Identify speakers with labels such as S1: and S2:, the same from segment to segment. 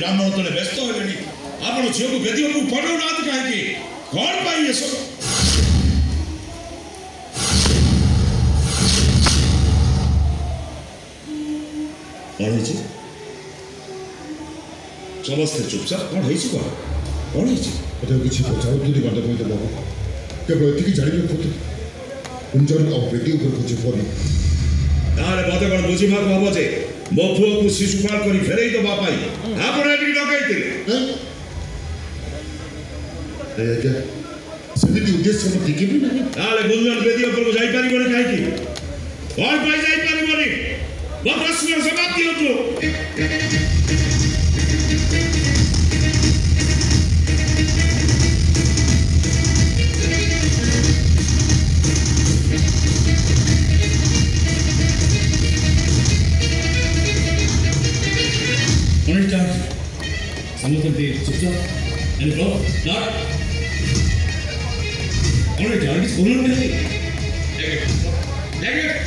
S1: ब्राह्मण तो व्यस्त होले आपण झील को बेदी को पड़ो नाथ कहीं कौन पाई ये सब कौन है जी समस्त चुपचाप कौन है जी कौन है जी
S2: अरे किसी पचाओ तू दिमाग में तो बाबू केवल इतनी जानी में खुद उनजन और बेटी ऊपर कुछ फोन
S1: ताले बाते कौन बुझी भाग बाबा जे मो पुओ को शिशुपाल करी फेरई तो बापाई आपण एटी डकाइते
S2: ए क्या सेमिति उद्देश्य हम दिखे भी नहीं
S1: ताले गुंजन बेदी ऊपर को जाई पारी बोले काहे की और पाई जाई पारी बोले वो प्रश्न समाप्ति हो
S3: Samantha did chupchap and bro, start. Alright, yaar, किस बोलने में नहीं? Take it.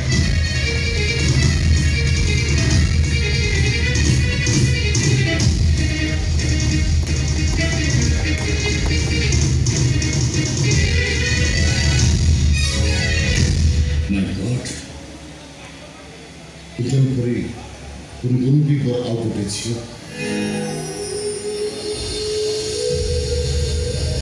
S3: My God.
S2: Ujian puri, pun pun bi bor auto